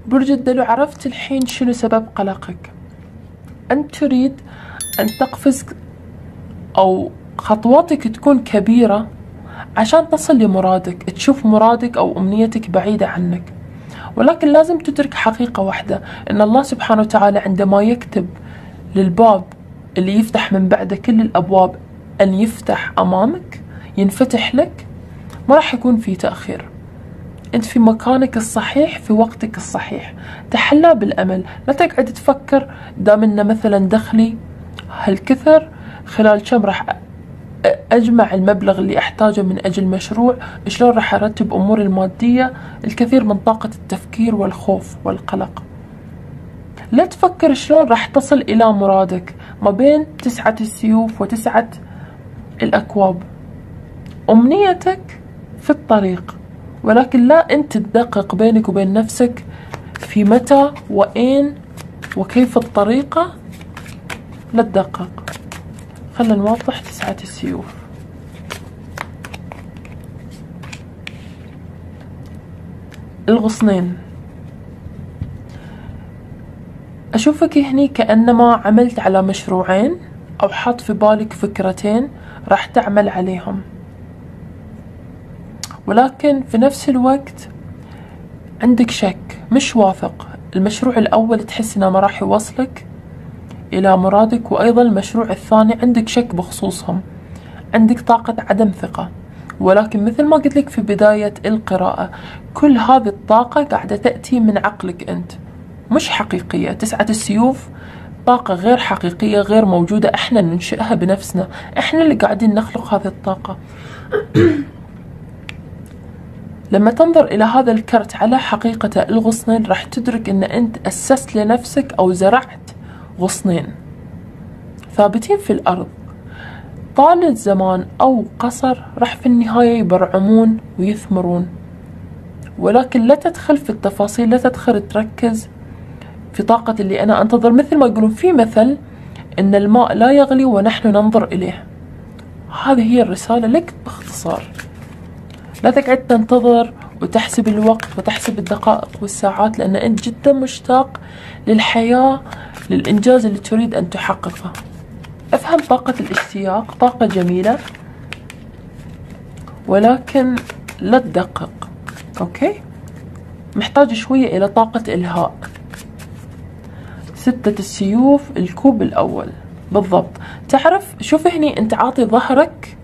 برج الدلو، عرفت الحين شنو سبب قلقك. أنت تريد أن تقفز أو خطواتك تكون كبيرة عشان تصل لمرادك، تشوف مرادك أو أمنيتك بعيدة عنك. ولكن لازم تدرك حقيقة واحدة، أن الله سبحانه وتعالى عندما يكتب للباب اللي يفتح من بعده كل الأبواب أن يفتح أمامك، ينفتح لك، ما راح يكون في تأخير. أنت في مكانك الصحيح في وقتك الصحيح. تحلى بالأمل، لا تقعد تفكر دام إن مثلا دخلي هالكثر، خلال كم راح أجمع المبلغ اللي أحتاجه من أجل مشروع، شلون راح أرتب أموري المادية. الكثير من طاقة التفكير والخوف والقلق. لا تفكر شلون راح تصل إلى مرادك ما بين 9 السيوف و9 الأكواب. أمنيتك في الطريق، ولكن لا أنت تدقق بينك وبين نفسك في متى وأين وكيف الطريقة. لا تدقق. خلنا نوضح 9 السيوف. الغصنين، أشوفك هني كأنما عملت على مشروعين أو حط في بالك فكرتين راح تعمل عليهم، ولكن في نفس الوقت عندك شك، مش واثق. المشروع الأول تحس إنه ما راح يوصلك إلى مرادك، وأيضا المشروع الثاني عندك شك بخصوصهم، عندك طاقة عدم ثقة. ولكن مثل ما قلت لك في بداية القراءة، كل هذه الطاقة قاعدة تأتي من عقلك أنت، مش حقيقية. 9 السيوف طاقة غير حقيقية، غير موجودة، احنا ننشئها بنفسنا، احنا اللي قاعدين نخلق هذه الطاقة. لما تنظر إلى هذا الكرت على حقيقة الغصنين، راح تدرك أن أنت أسست لنفسك أو زرعت غصنين ثابتين في الأرض. طال الزمان أو قصر راح في النهاية يبرعمون ويثمرون. ولكن لا تدخل في التفاصيل، لا تدخل تركز في طاقة اللي أنا أنتظر. مثل ما يقولون في مثل، إن الماء لا يغلي ونحن ننظر إليه. هذه هي الرسالة لك باختصار. لا تقعد تنتظر وتحسب الوقت وتحسب الدقائق والساعات، لأن أنت جدا مشتاق للحياة، للإنجاز اللي تريد أن تحققه. افهم طاقة الاشتياق، طاقة جميلة، ولكن لا تدقق. أوكي؟ محتاج شوية إلى طاقة إلهاء. 6 السيوف، الكوب الأول بالضبط. تعرف، شوف هني أنت عاطي ظهرك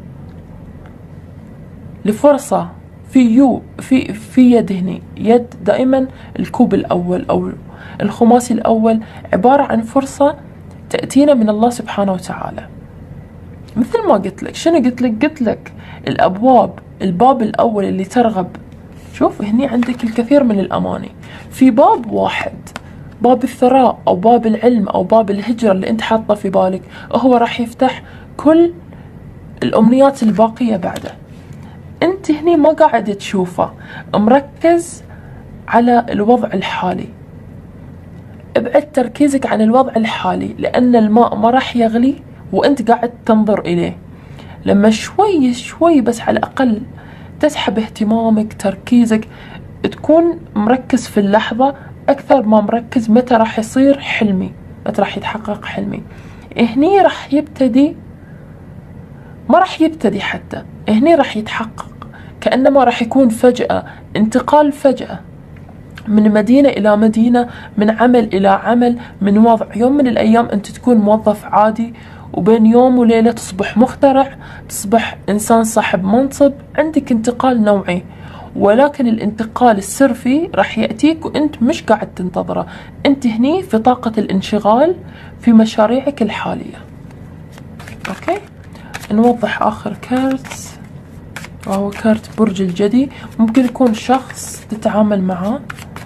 لفرصة في يد هني، يد دائما. الكوب الأول أو الخماسي الأول عبارة عن فرصة تأتينا من الله سبحانه وتعالى. مثل ما قلت لك، شنو قلت لك الباب الأول اللي ترغب. شوف هني عندك الكثير من الأماني، في باب واحد، باب الثراء أو باب العلم أو باب الهجرة اللي أنت حاطه في بالك، هو راح يفتح كل الأمنيات الباقية بعده. أنت هني ما قاعد تشوفه، مركز على الوضع الحالي. ابعد تركيزك عن الوضع الحالي، لأن الماء ما راح يغلي وأنت قاعد تنظر إليه. لما شوي شوي بس على الأقل تسحب اهتمامك، تركيزك، تكون مركز في اللحظة أكثر ما مركز متى راح يصير حلمي، متى راح يتحقق حلمي. هني راح يبتدي، ما راح يبتدي حتى، هني راح يتحقق. كأنما راح يكون فجأة، انتقال فجأة من مدينة إلى مدينة، من عمل إلى عمل، من وضع. يوم من الأيام أنت تكون موظف عادي، وبين يوم وليلة تصبح مخترع، تصبح إنسان صاحب منصب، عندك انتقال نوعي. ولكن الانتقال السرفي راح يأتيك وأنت مش قاعد تنتظره. أنت هني في طاقة الانشغال في مشاريعك الحالية. أوكي، نوضح آخر كارت، وهو كارت برج الجدي. ممكن يكون شخص تتعامل معه.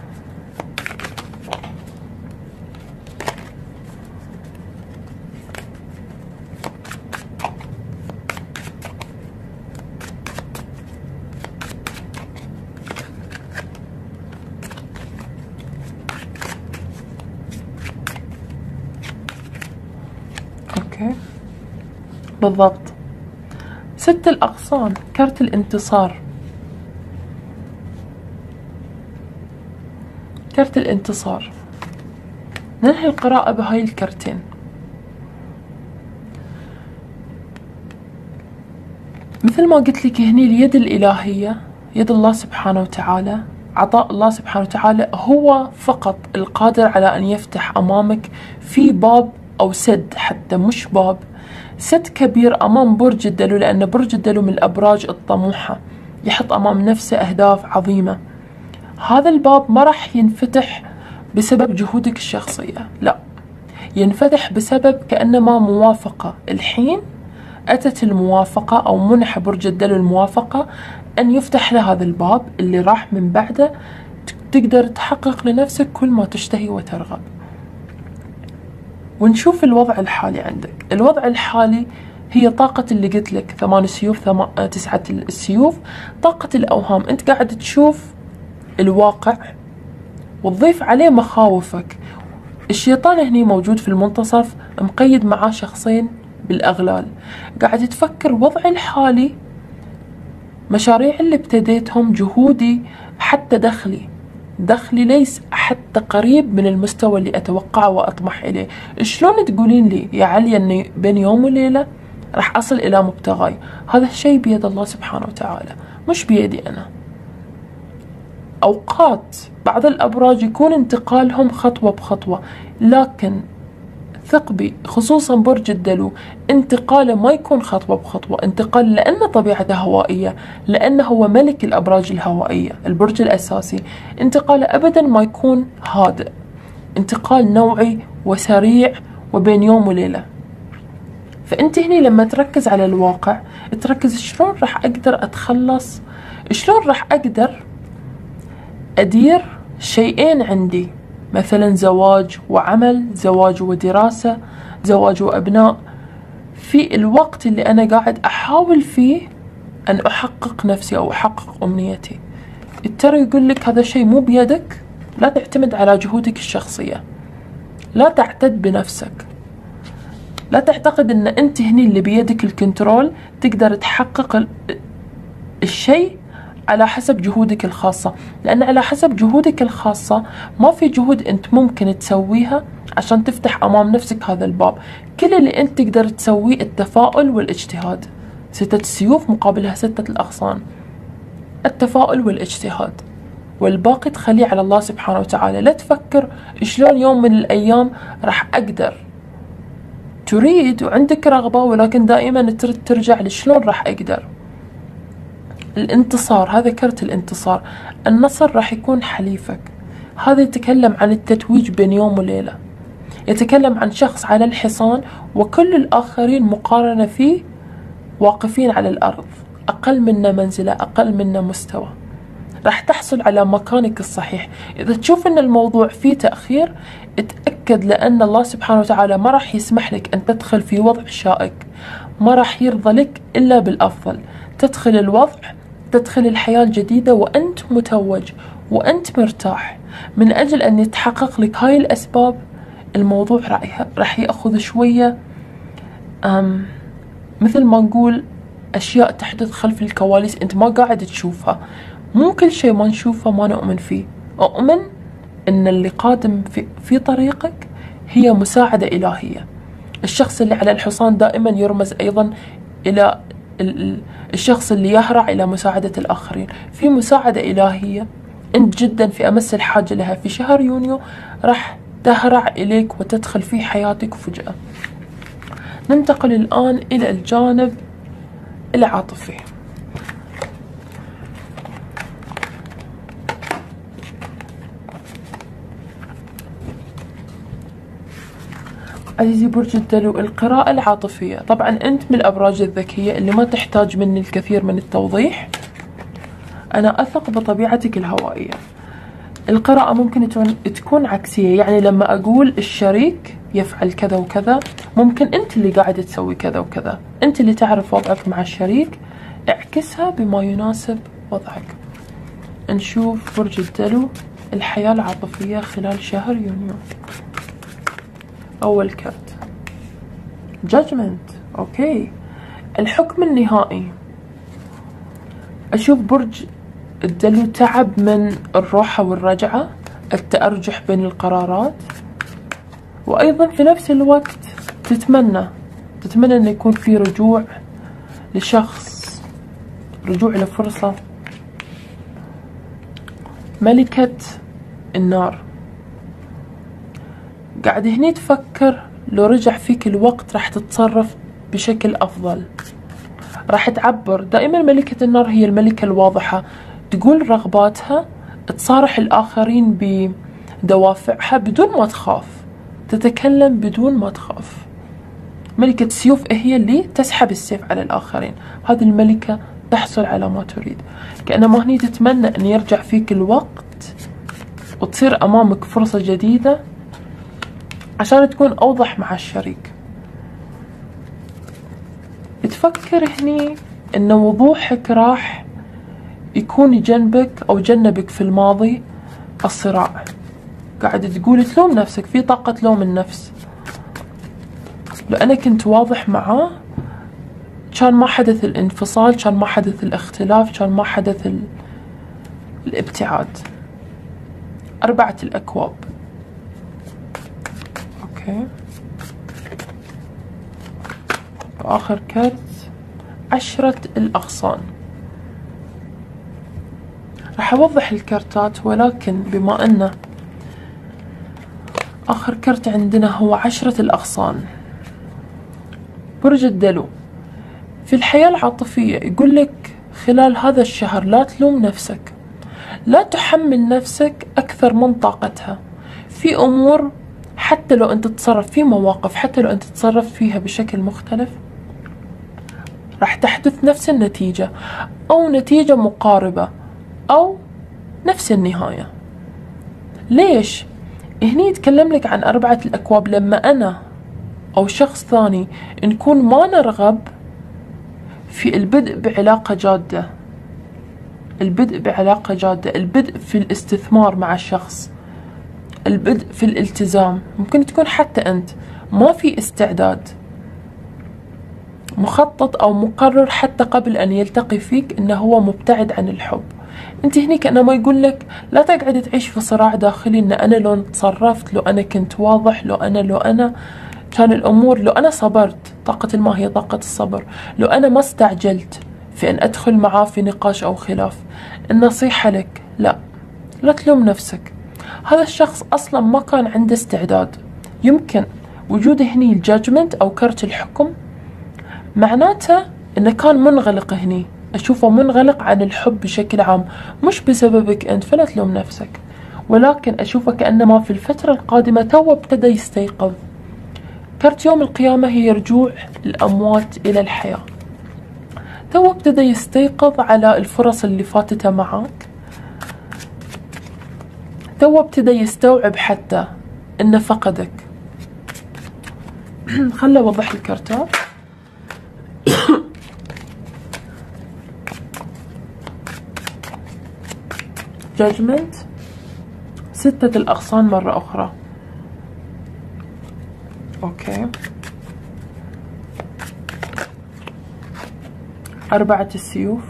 اوكي بالضبط. 6 الأغصان، كارت الانتصار. كرت الانتصار. ننهي القراءة بهاي الكرتين. مثل ما قلت لك هني اليد الإلهية، يد الله سبحانه وتعالى، عطاء الله سبحانه وتعالى هو فقط القادر على أن يفتح أمامك في باب أو سد، حتى مش باب، سد كبير أمام برج الدلو، لأن برج الدلو من الأبراج الطموحة، يحط أمام نفسه أهداف عظيمة. هذا الباب ما راح ينفتح بسبب جهودك الشخصية، لا، ينفتح بسبب كأنما موافقة. الحين أتت الموافقة أو منح برج الدلو الموافقة أن يفتح له هذا الباب اللي راح من بعده تقدر تحقق لنفسك كل ما تشتهي وترغب. ونشوف الوضع الحالي عندك. الوضع الحالي هي طاقة اللي قلت لك 8 سيوف 9 السيوف، طاقة الأوهام. أنت قاعد تشوف الواقع وتضيف عليه مخاوفك. الشيطان هني موجود في المنتصف، مقيد معاه شخصين بالأغلال. قاعد تفكر وضعي الحالي، مشاريع اللي ابتديتهم، جهودي، حتى دخلي ليس حتى قريب من المستوى اللي أتوقعه وأطمح إليه. شلون تقولين لي يا عليا أني بين يوم وليلة راح أصل إلى مبتغاي؟ هذا الشيء بيد الله سبحانه وتعالى، مش بيدي أنا. أوقات بعض الأبراج يكون انتقالهم خطوة بخطوة، لكن ثق بي، خصوصا برج الدلو، انتقاله ما يكون خطوة بخطوة، انتقال لأن طبيعته هوائية، لأنه هو ملك الأبراج الهوائية، البرج الأساسي، انتقاله أبدا ما يكون هادئ، انتقال نوعي وسريع وبين يوم وليلة. فأنت هني لما تركز على الواقع، تركز شلون راح أقدر أتخلص، شلون راح أقدر أدير شيئين عندي، مثلا زواج وعمل، زواج ودراسة، زواج وأبناء، في الوقت اللي أنا قاعد أحاول فيه أن أحقق نفسي أو أحقق أمنيتي. ترى يقول لك هذا شيء مو بيدك، لا تعتمد على جهودك الشخصية، لا تعتد بنفسك، لا تعتقد أن أنت هني اللي بيدك الكنترول تقدر تحقق الشيء على حسب جهودك الخاصة، لأن على حسب جهودك الخاصة ما في جهود أنت ممكن تسويها عشان تفتح أمام نفسك هذا الباب. كل اللي أنت تقدر تسويه التفاؤل والاجتهاد. 6 السيوف مقابلها 6 الأغصان، التفاؤل والاجتهاد، والباقي تخليه على الله سبحانه وتعالى. لا تفكر شلون يوم من الأيام راح أقدر، تريد وعندك رغبة، ولكن دائما تريد ترجع لشلون راح أقدر. الانتصار، هذا كرت الانتصار، النصر راح يكون حليفك. هذا يتكلم عن التتويج بين يوم وليلة، يتكلم عن شخص على الحصان وكل الآخرين مقارنة فيه واقفين على الأرض، أقل منا منزلة، أقل منا مستوى. راح تحصل على مكانك الصحيح. إذا تشوف أن الموضوع فيه تأخير، اتأكد، لأن الله سبحانه وتعالى ما راح يسمح لك أن تدخل في وضع شائك، ما راح يرضى لك إلا بالأفضل. تدخل الوضع، تدخل الحياة الجديدة وأنت متوج وأنت مرتاح. من أجل أن يتحقق لك هاي الأسباب، الموضوع راح يأخذ شوية مثل ما نقول أشياء تحدث خلف الكواليس أنت ما قاعد تشوفها. مو كل شيء ما نشوفه ما نؤمن فيه. أؤمن أن اللي قادم في طريقك هي مساعدة إلهية. الشخص اللي على الحصان دائما يرمز أيضا إلى الشخص اللي يهرع إلى مساعدة الآخرين. في مساعدة إلهية أنت جدا في أمس الحاجة لها في شهر يونيو، راح تهرع إليك وتدخل في حياتك فجأة. ننتقل الآن إلى الجانب العاطفي. عزيزي برج الدلو، القراءة العاطفية، طبعا أنت من الأبراج الذكية اللي ما تحتاج مني الكثير من التوضيح، أنا أثق بطبيعتك الهوائية. القراءة ممكن تكون عكسية، يعني لما أقول الشريك يفعل كذا وكذا، ممكن أنت اللي قاعد تسوي كذا وكذا، أنت اللي تعرف وضعك مع الشريك، اعكسها بما يناسب وضعك. نشوف برج الدلو الحياة العاطفية خلال شهر يونيو. أول كرت Judgment. أوكي، الحكم النهائي. أشوف برج الدلو تعب من الروحة والرجعة، التأرجح بين القرارات، وأيضا في نفس الوقت تتمنى أن يكون في رجوع لشخص، رجوع لفرصة. ملكة النار قاعد هني تفكر لو رجع فيك الوقت راح تتصرف بشكل أفضل، راح تعبر. دائما ملكة النار هي الملكة الواضحة، تقول رغباتها، تصارح الآخرين بدوافعها بدون ما تخاف، تتكلم بدون ما تخاف. ملكة السيوف هي اللي تسحب السيف على الآخرين، هذه الملكة تحصل على ما تريد. كأنما هني تتمنى أن يرجع فيك الوقت وتصير أمامك فرصة جديدة عشان تكون أوضح مع الشريك. تفكر هني أن وضوحك راح يكون جنبك أو جنبك في الماضي الصراع، قاعد تقول تلوم نفسك، في طاقة لوم النفس. لو أنا كنت واضح معاه كان ما حدث الانفصال، كان ما حدث الاختلاف، كان ما حدث الابتعاد. 4 الأكواب. اوكي، وآخر كرت 10 الأغصان. راح أوضح الكرتات، ولكن بما أن آخر كرت عندنا هو 10 الأغصان، برج الدلو في الحياة العاطفية يقول لك خلال هذا الشهر لا تلوم نفسك، لا تحمل نفسك أكثر من طاقتها. في أمور حتى لو أنت تتصرف، في مواقف حتى لو أنت تتصرف فيها بشكل مختلف راح تحدث نفس النتيجة أو نتيجة مقاربة أو نفس النهاية. ليش؟ هني يتكلم لك عن 4 الأكواب. لما أنا أو شخص ثاني نكون ما نرغب في البدء بعلاقة جادة، البدء بعلاقة جادة، البدء في الاستثمار مع الشخص، البدء في الالتزام، ممكن تكون حتى أنت ما في استعداد مخطط أو مقرر حتى قبل أن يلتقي فيك إنه هو مبتعد عن الحب. أنت هني كأنما يقول لك لا تقعد تعيش في صراع داخلي إن أنا لو تصرفت، لو أنا كنت واضح، لو أنا كان الأمور، لو أنا صبرت، طاقة الماء هي طاقة الصبر، لو أنا ما استعجلت في أن أدخل معاه في نقاش أو خلاف. النصيحة لك لا تلوم نفسك، هذا الشخص أصلا ما كان عنده استعداد. يمكن وجوده هني الجاجمنت أو كرت الحكم معناته إنه كان منغلق، هني أشوفه منغلق عن الحب بشكل عام، مش بسببك أنت، فلا تلوم نفسك، ولكن أشوفه كأنما في الفترة القادمة تو ابتدى يستيقظ. كرت يوم القيامة هي رجوع الأموات إلى الحياة، تو ابتدى يستيقظ على الفرص اللي فاتته معاك، تو ابتدى يستوعب حتى إنه فقدك. خلنا أوضح الكرتات. جاجمنت، 6 الأغصان مرة أخرى. أوكي، 4 السيوف،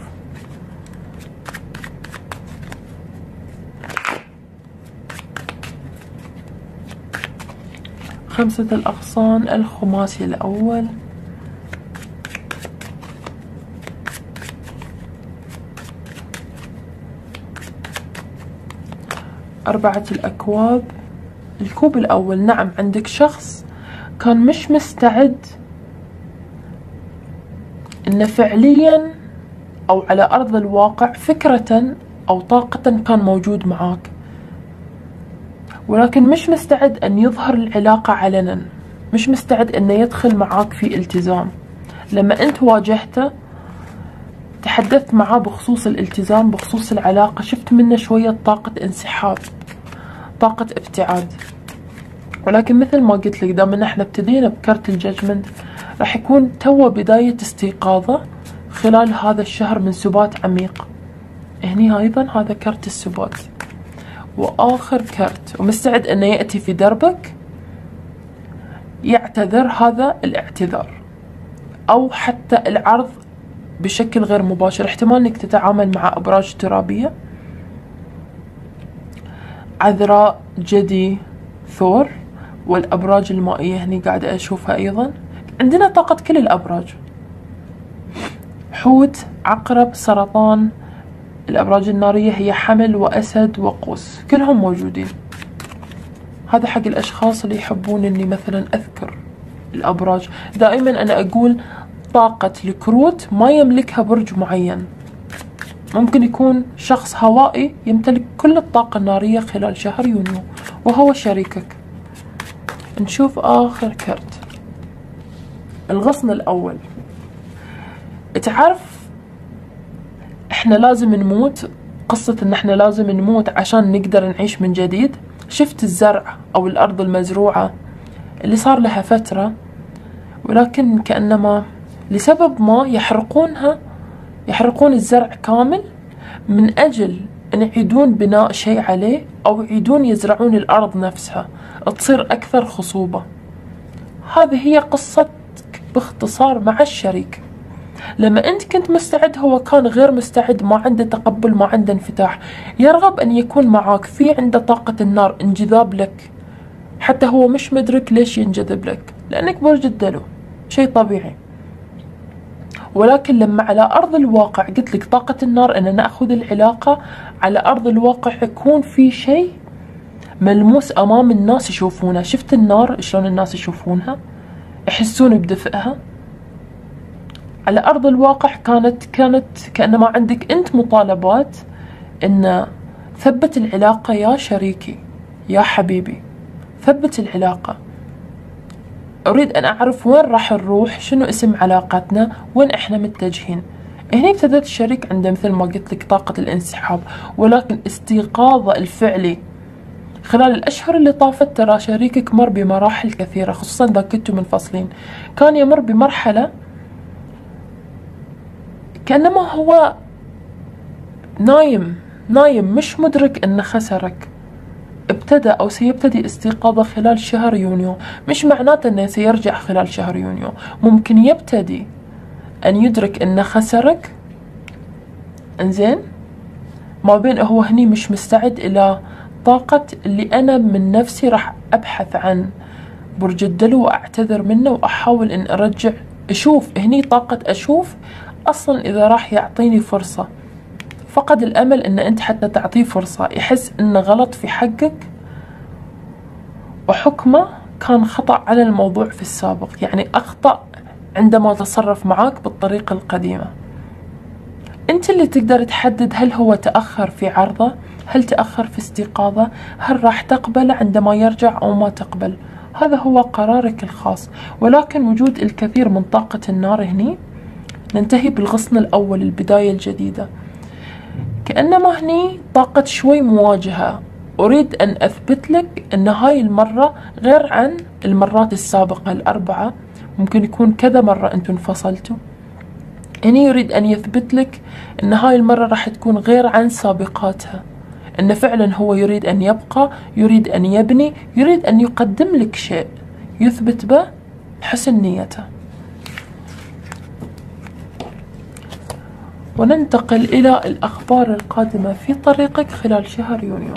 5 الأغصان الخماسي الأول، 4 الأكواب. الكوب الأول، نعم عندك شخص كان مش مستعد إنه فعليا أو على أرض الواقع فكرة أو طاقة كان موجود معاك، ولكن مش مستعد أن يظهر العلاقة علنا، مش مستعد أنه يدخل معاك في التزام. لما أنت واجهته تحدثت معاه بخصوص الالتزام، بخصوص العلاقة، شفت منه شوية طاقة انسحاب، طاقة ابتعاد. ولكن مثل ما قلت لك، دام ان احنا ابتدينا بكرت الجاجمنت، راح يكون تو بداية استيقاظه خلال هذا الشهر من سبات عميق. هني ايضا هذا كرت السبات. واخر كرت، ومستعد انه يأتي في دربك، يعتذر، هذا الاعتذار او حتى العرض بشكل غير مباشر. احتمال انك تتعامل مع ابراج ترابية. عذراء، جدي، ثور. والأبراج المائية هني قاعدة أشوفها أيضا. عندنا طاقة كل الأبراج: حوت، عقرب، سرطان. الأبراج النارية هي حمل وأسد وقوس، كلهم موجودين. هذا حق الأشخاص اللي يحبون إني مثلا أذكر الأبراج. دائما أنا أقول طاقة الكروت ما يملكها برج معين. ممكن يكون شخص هوائي يمتلك كل الطاقة النارية خلال شهر يونيو وهو شريكك. نشوف آخر كرت، الغصن الأول. تعرف احنا لازم نموت، قصة ان احنا لازم نموت عشان نقدر نعيش من جديد. شفت الزرع او الارض المزروعة اللي صار لها فترة ولكن كأنما لسبب ما يحرقونها، يحرقون الزرع كامل من اجل ان يعيدون بناء شيء عليه او يعيدون يزرعون الارض نفسها تصير اكثر خصوبة. هذه هي قصتك باختصار مع الشريك. لما أنت كنت مستعد هو كان غير مستعد، ما عنده تقبل، ما عنده انفتاح، يرغب أن يكون معاك، في عنده طاقة النار، انجذاب لك، حتى هو مش مدرك ليش ينجذب لك، لأنك برج الدلو، شيء طبيعي. ولكن لما على أرض الواقع قلت لك طاقة النار أن نأخذ العلاقة على أرض الواقع يكون في شيء ملموس أمام الناس يشوفونه. شفت النار شلون الناس يشوفونها، يحسون بدفئها. على أرض الواقع كانت كأنما عندك أنت مطالبات أن ثبت العلاقة يا شريكي يا حبيبي، ثبت العلاقة. أريد أن أعرف وين راح نروح، شنو اسم علاقتنا، وين إحنا متجهين. هنا ابتدت الشريك عنده مثل ما قلت لك طاقة الانسحاب، ولكن استيقاظه الفعلي خلال الأشهر اللي طافت. ترى شريكك مر بمراحل كثيرة، خصوصا إذا كنتوا منفصلين. كان يمر بمرحلة كأنما هو نايم مش مدرك أنه خسرك. ابتدى أو سيبتدي استيقاظه خلال شهر يونيو. مش معناته أنه سيرجع خلال شهر يونيو، ممكن يبتدي أن يدرك أنه خسرك. انزين، ما بين هو هني مش مستعد إلى طاقة اللي أنا من نفسي راح أبحث عن برج الدلو وأعتذر منه وأحاول أن أرجع. أشوف هني طاقة، أشوف أصلا إذا راح يعطيني فرصة. فقد الأمل أن أنت حتى تعطيه فرصة، يحس أنه غلط في حقك وحكمه كان خطأ على الموضوع في السابق، يعني أخطأ عندما تصرف معاك بالطريقة القديمة. أنت اللي تقدر تحدد هل هو تأخر في عرضه، هل تأخر في استيقاظه، هل راح تقبل عندما يرجع أو ما تقبل. هذا هو قرارك الخاص. ولكن وجود الكثير من طاقة النار هني. ننتهي بالغصن الأول، البداية الجديدة. كأنما هني طاقة شوي مواجهة. أريد أن أثبت لك أن هاي المرة غير عن المرات السابقة الأربعة. ممكن يكون كذا مرة أنتم انفصلتوا. هني يريد أن يثبت لك أن هاي المرة راح تكون غير عن سابقاتها، أن فعلا هو يريد أن يبقى، يريد أن يبني، يريد أن يقدم لك شيء يثبت به حسن نيته. وننتقل إلى الأخبار القادمة في طريقك خلال شهر يونيو.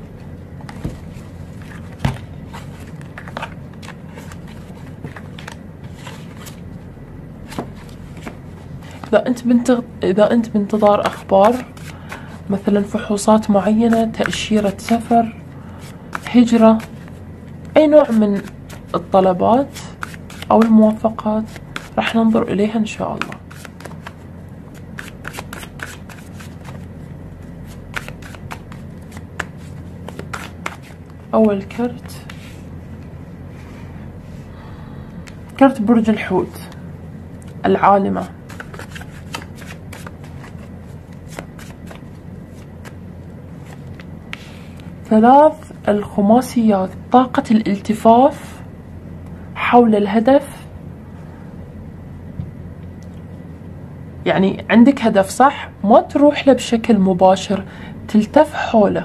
إذا أنت بانتظار أخبار مثلا فحوصات معينة، تأشيرة سفر، هجرة، أي نوع من الطلبات أو الموافقات، راح ننظر إليها إن شاء الله. أول كرت برج الحوت، العالمة. ثلاث الخماسيات، طاقة الالتفاف حول الهدف. يعني عندك هدف صح، ما تروح له بشكل مباشر، تلتف حوله.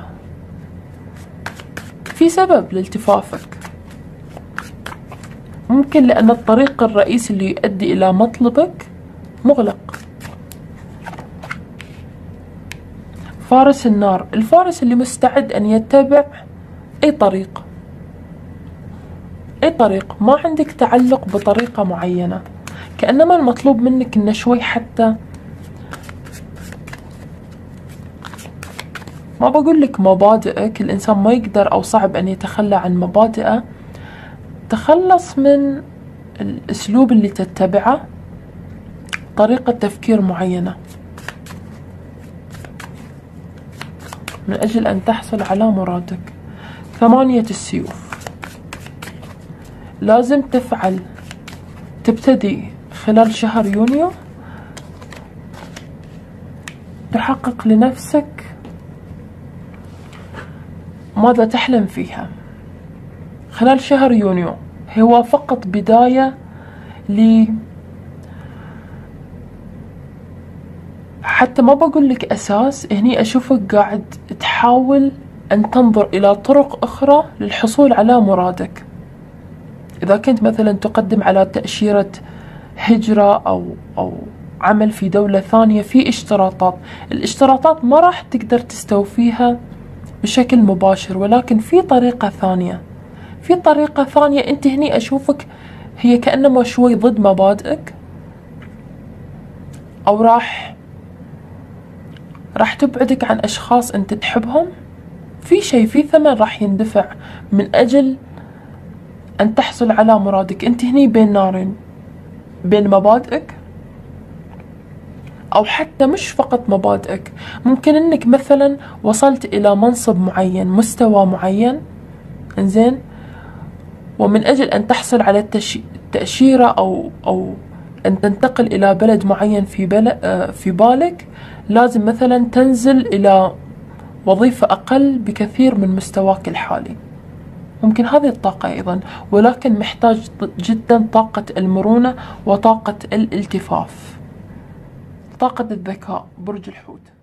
في سبب لالتفافك، ممكن لأن الطريق الرئيسي اللي يؤدي إلى مطلبك مغلق، فارس النار، الفارس اللي مستعد أن يتبع أي طريق، أي طريق، ما عندك تعلق بطريقة معينة، كأنما المطلوب منك إنه شوي حتى، ما بقول لك مبادئك، الإنسان ما يقدر أو صعب أن يتخلى عن مبادئه، تخلص من الأسلوب اللي تتبعه، طريقة تفكير معينة من أجل أن تحصل على مرادك. 8 السيوف، لازم تبتدي خلال شهر يونيو تحقق لنفسك ماذا تحلم فيها خلال شهر يونيو. هو فقط بداية حتى ما بقول لك أساس، هني أشوفك قاعد تحاول أن تنظر إلى طرق أخرى للحصول على مرادك. إذا كنت مثلا تقدم على تأشيرة هجرة أو عمل في دولة ثانية، في اشتراطات، الاشتراطات ما راح تقدر تستوفيها بشكل مباشر، ولكن في طريقة ثانية، في طريقة ثانية أنت هني أشوفك هي كأنما شوي ضد مبادئك، أو راح تبعدك عن أشخاص أنت تحبهم. في شيء، في ثمن راح يندفع من أجل أن تحصل على مرادك. أنت هني بين نارين، بين مبادئك، أو حتى مش فقط مبادئك، ممكن أنك مثلا وصلت إلى منصب معين، مستوى معين، إنزين، ومن أجل أن تحصل على التأشيرة أو أن تنتقل إلى بلد معين في بالك، لازم مثلا تنزل إلى وظيفة أقل بكثير من مستواك الحالي. ممكن هذه الطاقة أيضا، ولكن محتاج جدا طاقة المرونة وطاقة الالتفاف، طاقة الذكاء. برج الحوت.